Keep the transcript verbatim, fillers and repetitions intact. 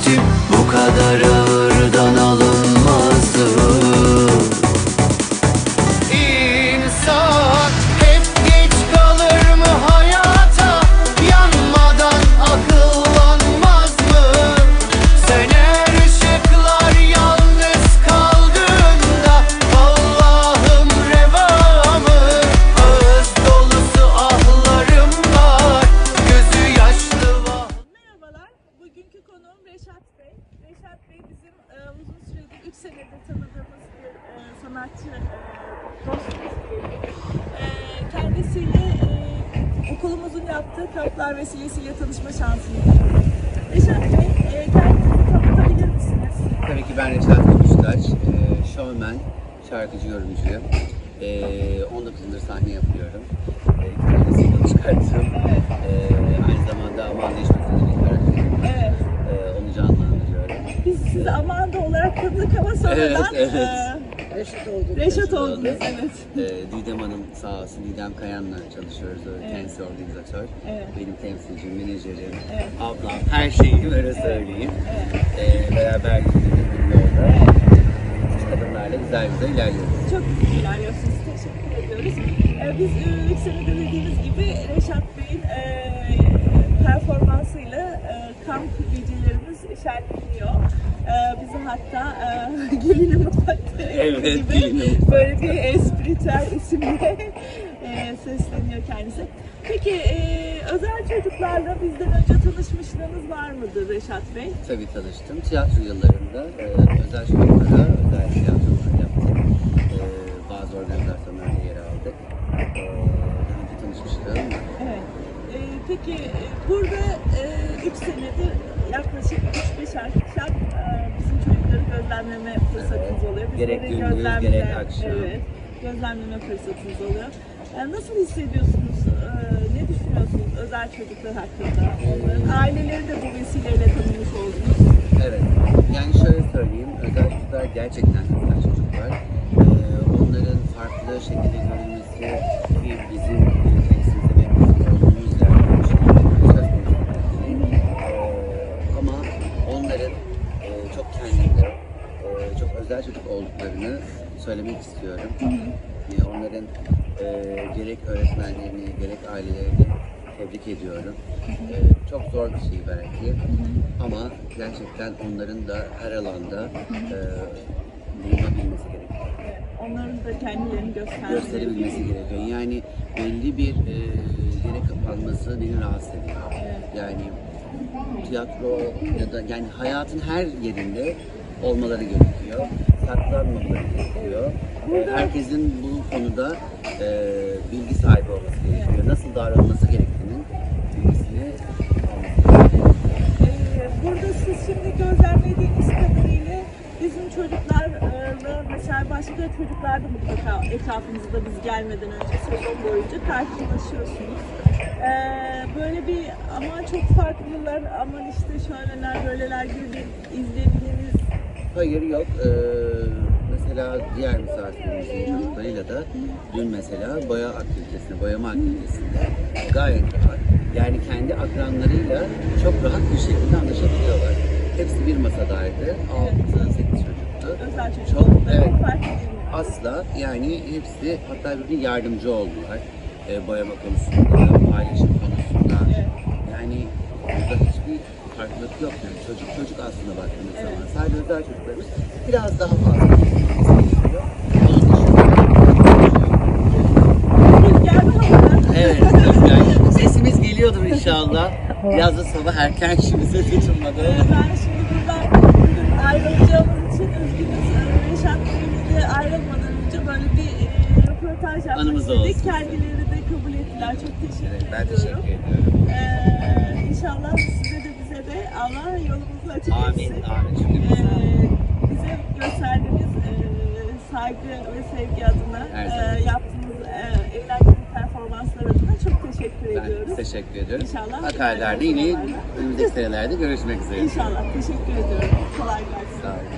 tip bu kadar ağırdan alınmazdı. İnsan hep geç kalır mı hayata? Yanmadan akıllanmaz mı? Söner ışıklar yalnız kaldığında, Allah'ım reva mı? Ağız dolusu ahlarım var, gözü yaşlı var. Merhabalar, bugünkü konuğum Reşat Bey. Reşat Bey bizim e, uzun süredir, üç senedir tanıdığımız bir e, sanatçı e, dostumuz diyelim. E, kendisiyle e, okulumuzun yaptığı kamplar vesilesiyle tanışma şansımız oldu. Reşat Bey, e, kendinizi tanıtabilir misiniz? Tabii ki ben Reşat Kılıçdaş, e, showman, şarkıcı, yorumcuyum. E, on dokuz yıldır sahne yapıyorum. E, iki tane single çıkarttım. E, aynı zamanda Amanda İşbirliği bir karakterim. Evet. E, onu canlandırıyorum. Biz sizi Amanda olarak tanıdık ama sonradan Evet, evet. E, Reşat olduk. Reşat oldunuz, evet. E, Didem Hanım sağ olsun, Didem Kayan'la çalışıyoruz. O Evet. kendisi organizatör. Evet. Benim temsilcim, menajerim, Evet. ablam, her şeyim öyle söyleyeyim. Evet. E, beraber gittiğimiz bir yolda. Evet. Küçük kadınlarla güzel güzel ilerliyoruz. Çok güzel ilerliyorsunuz. Teşekkür ediyoruz. Ee, biz üç senedir dediğimiz gibi Reşat Bey'in e, performansıyla e, kamp gecelerimiz şenleniyor. E, bizi hatta e, Gelinin Mutfakta Evet, gibi Gelinin Mutfakta. böyle bir espritüel isimle e, sesleniyor kendisi. Peki e, özel çocuklarla bizden önce tanışmışlığınız var mıdır Reşat Bey? Tabii tanıştım. Tiyatro yıllarında e, özel çocuklara özel tiyatrolar yaptık. E, bazı organizasyonlarda yer aldık. E, daha önce tanışmışlığım var. Evet. Ee, peki e, burada üç senedir yaklaşık üç beş akşam e, bizim çocukları gözlemleme fırsatımız Evet. oluyor. Biz Gerek böyle gündüz, gözlemleme- gerek akşam. Evet, gözlemleme fırsatımız oluyor. Yani nasıl hissediyorsunuz? e, ne düşünüyorsunuz özel çocuklar hakkında? Onların aileleri de bu vesileyle tanımış oldunuz. Evet. Yani şöyle söyleyeyim. Özel çocuklar gerçekten özel çocuklar. E, onların farklı şekilde görülmesi ki bizim e, temsilde ve bizim olduğumuz yerde bir şey söz konusu değil. E, ama onların e, çok kendileri, e, çok özel çocuk olduklarını söylemek istiyorum. E, onların e, gerek öğretmenlerini, gerek ailelerini tebrik ediyorum. E, çok zor bir şey belki ama gerçekten onların da her alanda e, bulunabilmesi gerekiyor. Evet, onların da kendilerini göstermeleri Gösterebilmesi gerekiyor. Yani belli bir e, yere kapanması beni rahatsız ediyor. Evet. Yani tiyatro ya da yani hayatın her yerinde olmaları gerekiyor. Saklanmamaları gerekiyor. E, herkesin bu konuda e, bilgi sahibi olması gerekiyor. Nasıl davranılması gerektiğinin bilgisini alması gerekiyor. Ee, Burada siz şimdi gözlemlediğiniz kadarıyla bizim çocuklarla mesela başka çocuklar da mutlaka etrafımızda biz gelmeden önce sezon boyunca karşılaşıyorsunuz. Ee, böyle bir aman çok farklılar, aman işte şöyleler böyleler gibi bir izlediğiniz. Hayır yok. Ee, mesela diğer misafirimizin çocuklarıyla da dün mesela boya aktivitesinde, boyama aktivitesinde gayet rahat. Yani kendi akranlarıyla çok rahat bir şekilde anlaşabiliyorlar. Hepsi bir masadaydı. altı sekiz çocuktu. Özel çocuk Çok, oldukları evet. fark edilmiyor. Asla yani hepsi hatta birbirine yardımcı oldular. Ee, boyama konusunda, paylaşım konusunda. Evet. Yani burada hiçbir farklılık yok. Yani çocuk çocuk aslında baktığınız Evet. zaman. Sadece özel çocuklarımız biraz daha fazla ilgilenmesi gerekiyor. Onun dışında Rüzgar havadan. evet, yani sesimiz geliyordur inşallah. Biraz da sabah erken şimdi ses açılmadı. Ee, Ben şimdi buradan bugün ayrılacağımız için üzgünüz. Ee, Reşat Bey'le de ayrılmadan önce böyle bir e, röportaj yapmak Anımız istedik. olsun. Kendileri de kabul ettiler. Çok teşekkür Evet, ben ediyorum. teşekkür ediyorum. Ee, İnşallah size de bize de Allah yolumuzu açık Amin, etsin. amin. Çünkü Ee, bize gösterdiğiniz e, saygı ve sevgi adına, Her e, zaman. yaptığınız e, eğlenceli performanslar adına çok teşekkür ediyoruz. Ben teşekkür ediyorum. İnşallah. Akarya'da yine önümüzdeki senelerde görüşmek üzere. İnşallah. Teşekkür ediyorum. Kolay gelsin. Sağ olun.